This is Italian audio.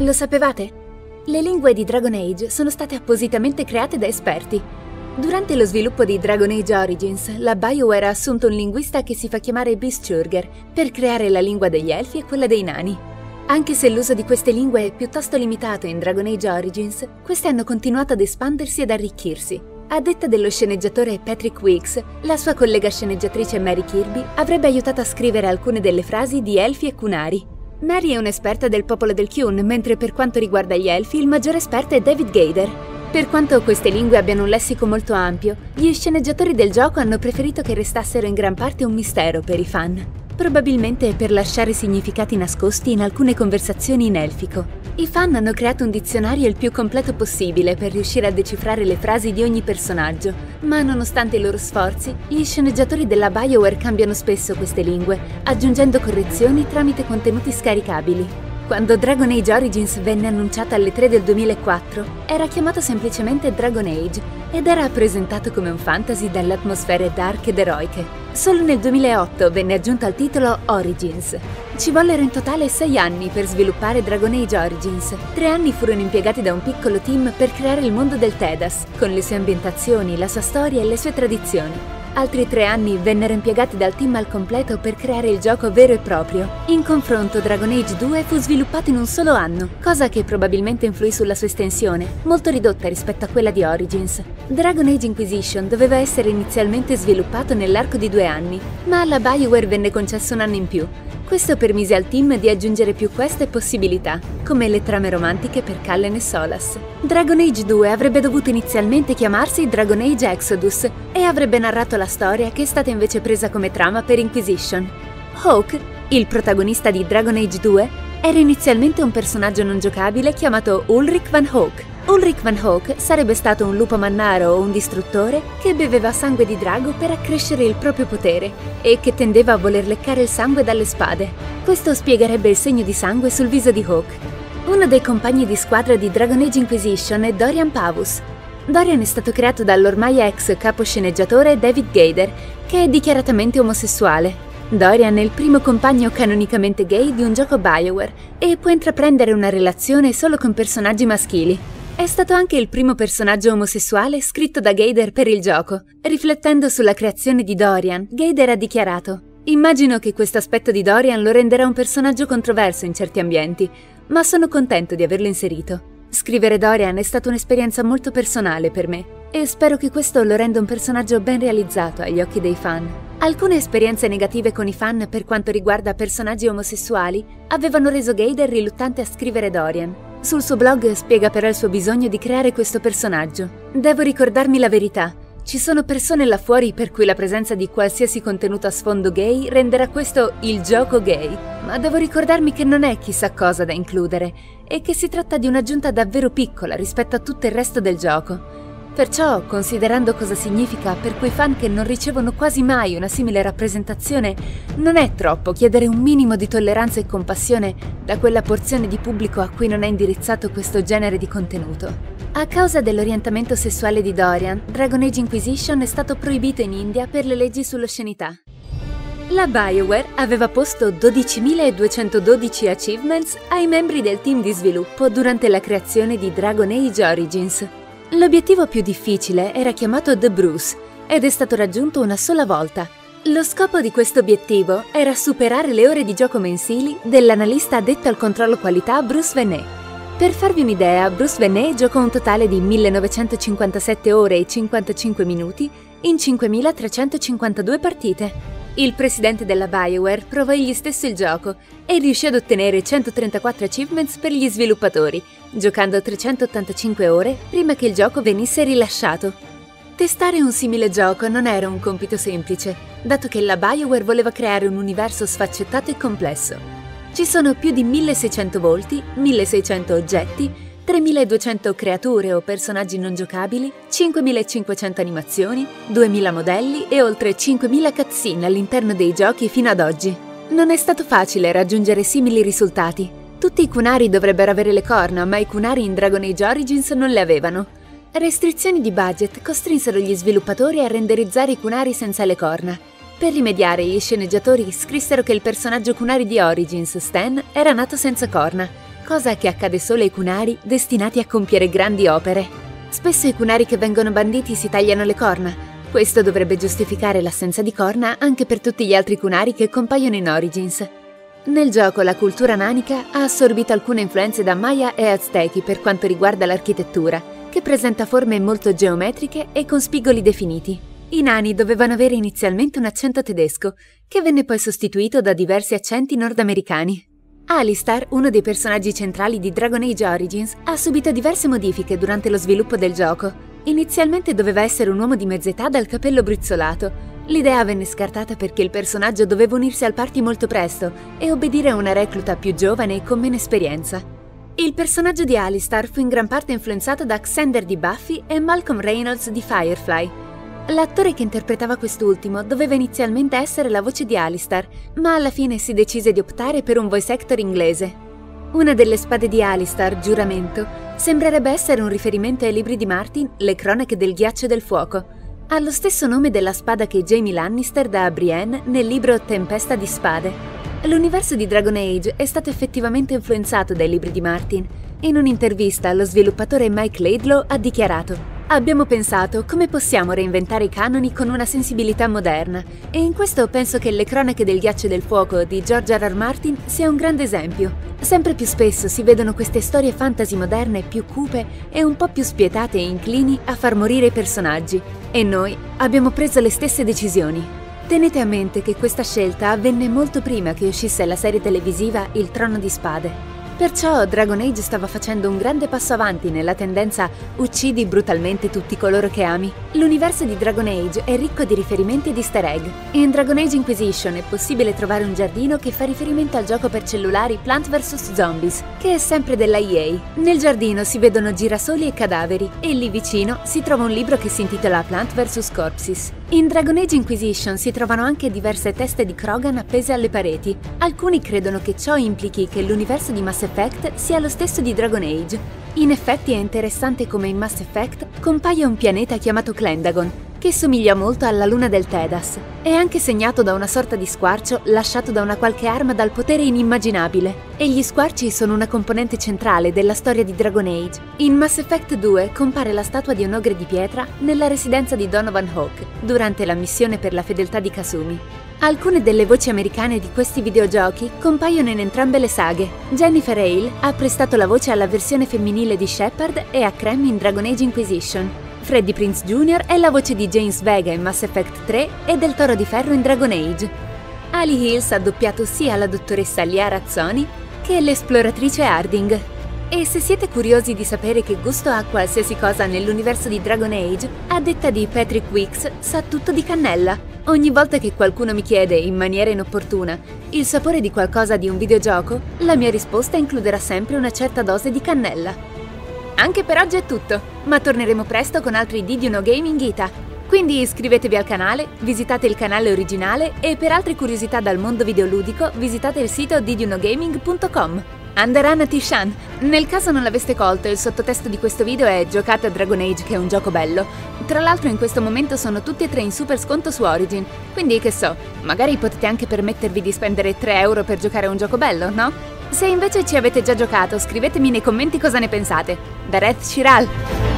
Lo sapevate? Le lingue di Dragon Age sono state appositamente create da esperti. Durante lo sviluppo di Dragon Age Origins, la BioWare ha assunto un linguista che si fa chiamare Beastchurger per creare la lingua degli elfi e quella dei nani. Anche se l'uso di queste lingue è piuttosto limitato in Dragon Age Origins, queste hanno continuato ad espandersi ed arricchirsi. A detta dello sceneggiatore Patrick Weeks, la sua collega sceneggiatrice Mary Kirby avrebbe aiutato a scrivere alcune delle frasi di Elfi e Qunari. Mary è un'esperta del popolo del Qun, mentre per quanto riguarda gli Elfi il maggiore esperto è David Gaider. Per quanto queste lingue abbiano un lessico molto ampio, gli sceneggiatori del gioco hanno preferito che restassero in gran parte un mistero per i fan, probabilmente per lasciare significati nascosti in alcune conversazioni in elfico. I fan hanno creato un dizionario il più completo possibile per riuscire a decifrare le frasi di ogni personaggio, ma nonostante i loro sforzi, gli sceneggiatori della BioWare cambiano spesso queste lingue, aggiungendo correzioni tramite contenuti scaricabili. Quando Dragon Age Origins venne annunciato alle 3 del 2004, era chiamato semplicemente Dragon Age ed era presentato come un fantasy dalle atmosfere dark ed eroiche. Solo nel 2008 venne aggiunto al titolo Origins. Ci vollero in totale 6 anni per sviluppare Dragon Age Origins. 3 anni furono impiegati da un piccolo team per creare il mondo del Tedas, con le sue ambientazioni, la sua storia e le sue tradizioni. Altri 3 anni vennero impiegati dal team al completo per creare il gioco vero e proprio. In confronto, Dragon Age 2 fu sviluppato in un solo anno, cosa che probabilmente influì sulla sua estensione, molto ridotta rispetto a quella di Origins. Dragon Age Inquisition doveva essere inizialmente sviluppato nell'arco di 2 anni, ma alla BioWare venne concesso un anno in più. Questo permise al team di aggiungere più quest e possibilità, come le trame romantiche per Cullen e Solas. Dragon Age 2 avrebbe dovuto inizialmente chiamarsi Dragon Age Exodus e avrebbe narrato la storia che è stata invece presa come trama per Inquisition. Hawke, il protagonista di Dragon Age 2, era inizialmente un personaggio non giocabile chiamato Ulrich van Hawke. Ulrich van Hawke sarebbe stato un lupo mannaro o un distruttore che beveva sangue di drago per accrescere il proprio potere e che tendeva a voler leccare il sangue dalle spade. Questo spiegherebbe il segno di sangue sul viso di Hawke. Uno dei compagni di squadra di Dragon Age Inquisition è Dorian Pavus. Dorian è stato creato dall'ormai ex capo sceneggiatore David Gaider, che è dichiaratamente omosessuale. Dorian è il primo compagno canonicamente gay di un gioco BioWare e può intraprendere una relazione solo con personaggi maschili. È stato anche il primo personaggio omosessuale scritto da Gaider per il gioco. Riflettendo sulla creazione di Dorian, Gaider ha dichiarato: "Immagino che questo aspetto di Dorian lo renderà un personaggio controverso in certi ambienti, ma sono contento di averlo inserito. Scrivere Dorian è stata un'esperienza molto personale per me e spero che questo lo renda un personaggio ben realizzato agli occhi dei fan." Alcune esperienze negative con i fan per quanto riguarda personaggi omosessuali avevano reso Gaider riluttante a scrivere Dorian. Sul suo blog spiega però il suo bisogno di creare questo personaggio. "Devo ricordarmi la verità. Ci sono persone là fuori per cui la presenza di qualsiasi contenuto a sfondo gay renderà questo il gioco gay, ma devo ricordarmi che non è chissà cosa da includere e che si tratta di un'aggiunta davvero piccola rispetto a tutto il resto del gioco. Perciò, considerando cosa significa per quei fan che non ricevono quasi mai una simile rappresentazione, non è troppo chiedere un minimo di tolleranza e compassione da quella porzione di pubblico a cui non è indirizzato questo genere di contenuto." A causa dell'orientamento sessuale di Dorian, Dragon Age Inquisition è stato proibito in India per le leggi sull'oscenità. La BioWare aveva posto 12.212 achievements ai membri del team di sviluppo durante la creazione di Dragon Age Origins. L'obiettivo più difficile era chiamato The Bruce ed è stato raggiunto una sola volta. Lo scopo di questo obiettivo era superare le ore di gioco mensili dell'analista addetto al controllo qualità Bruce Venet. Per farvi un'idea, Bruce Venet giocò un totale di 1957 ore e 55 minuti in 5.352 partite. Il presidente della BioWare provò egli stesso il gioco e riuscì ad ottenere 134 achievements per gli sviluppatori, giocando 385 ore prima che il gioco venisse rilasciato. Testare un simile gioco non era un compito semplice, dato che la BioWare voleva creare un universo sfaccettato e complesso. Ci sono più di 1600 volti, 1600 oggetti, 3200 creature o personaggi non giocabili, 5500 animazioni, 2000 modelli e oltre 5000 cutscene all'interno dei giochi fino ad oggi. Non è stato facile raggiungere simili risultati. Tutti i Qunari dovrebbero avere le corna, ma i Qunari in Dragon Age Origins non le avevano. Restrizioni di budget costrinsero gli sviluppatori a renderizzare i Qunari senza le corna. Per rimediare, gli sceneggiatori scrissero che il personaggio Qunari di Origins, Stan, era nato senza corna. cosa che accade solo ai Kunari destinati a compiere grandi opere. Spesso i Kunari che vengono banditi si tagliano le corna. Questo dovrebbe giustificare l'assenza di corna anche per tutti gli altri Kunari che compaiono in Origins. Nel gioco la cultura nanica ha assorbito alcune influenze da Maya e Aztechi per quanto riguarda l'architettura, che presenta forme molto geometriche e con spigoli definiti. I nani dovevano avere inizialmente un accento tedesco, che venne poi sostituito da diversi accenti nordamericani. Alistar, uno dei personaggi centrali di Dragon Age Origins, ha subito diverse modifiche durante lo sviluppo del gioco. Inizialmente doveva essere un uomo di mezz'età dal capello brizzolato. L'idea venne scartata perché il personaggio doveva unirsi al party molto presto e obbedire a una recluta più giovane e con meno esperienza. Il personaggio di Alistar fu in gran parte influenzato da Xander di Buffy e Malcolm Reynolds di Firefly. L'attore che interpretava quest'ultimo doveva inizialmente essere la voce di Alistar, ma alla fine si decise di optare per un voice actor inglese. Una delle spade di Alistar, Giuramento, sembrerebbe essere un riferimento ai libri di Martin, Le cronache del ghiaccio e del fuoco. Ha lo stesso nome della spada che Jaime Lannister dà a Brienne nel libro Tempesta di spade. L'universo di Dragon Age è stato effettivamente influenzato dai libri di Martin. In un'intervista, lo sviluppatore Mike Laidlaw ha dichiarato: "Abbiamo pensato come possiamo reinventare i canoni con una sensibilità moderna, e in questo penso che Le cronache del ghiaccio e del fuoco di George R.R. Martin sia un grande esempio. Sempre più spesso si vedono queste storie fantasy moderne più cupe e un po' più spietate e inclini a far morire i personaggi, e noi abbiamo preso le stesse decisioni." Tenete a mente che questa scelta avvenne molto prima che uscisse la serie televisiva Il Trono di Spade. Perciò Dragon Age stava facendo un grande passo avanti nella tendenza "uccidi brutalmente tutti coloro che ami". L'universo di Dragon Age è ricco di riferimenti ed easter egg. In Dragon Age Inquisition è possibile trovare un giardino che fa riferimento al gioco per cellulari Plant vs Zombies, che è sempre della EA. Nel giardino si vedono girasoli e cadaveri, e lì vicino si trova un libro che si intitola Plant vs Corpses. In Dragon Age Inquisition si trovano anche diverse teste di Krogan appese alle pareti. Alcuni credono che ciò implichi che l'universo di Mass Effect sia lo stesso di Dragon Age. In effetti è interessante come in Mass Effect compaia un pianeta chiamato Clendagon, che somiglia molto alla luna del Tedas. È anche segnato da una sorta di squarcio lasciato da una qualche arma dal potere inimmaginabile, e gli squarci sono una componente centrale della storia di Dragon Age. In Mass Effect 2 compare la statua di un ogre di pietra nella residenza di Donovan Hawke, durante la missione per la fedeltà di Kasumi. Alcune delle voci americane di questi videogiochi compaiono in entrambe le saghe. Jennifer Hale ha prestato la voce alla versione femminile di Shepard e a Krem in Dragon Age Inquisition. Freddie Prinze Jr. è la voce di James Vega in Mass Effect 3 e del Toro di Ferro in Dragon Age. Ali Hills ha doppiato sia la dottoressa Liara Azzoni che l'esploratrice Harding. E se siete curiosi di sapere che gusto ha qualsiasi cosa nell'universo di Dragon Age, a detta di Patrick Weeks, sa tutto di cannella. Ogni volta che qualcuno mi chiede, in maniera inopportuna, il sapore di qualcosa di un videogioco, la mia risposta includerà sempre una certa dose di cannella. Anche per oggi è tutto, ma torneremo presto con altri Did You Know Gaming Ita. Quindi iscrivetevi al canale, visitate il canale originale e per altre curiosità dal mondo videoludico visitate il sito didyouknowgaming.com. Andarana Tishan. Nel caso non l'aveste colto, il sottotesto di questo video è "Giocate a Dragon Age che è un gioco bello". Tra l'altro in questo momento sono tutti e tre in super sconto su Origin, quindi che so, magari potete anche permettervi di spendere 3 euro per giocare a un gioco bello, no? Se invece ci avete già giocato, scrivetemi nei commenti cosa ne pensate. Da Red Chiral!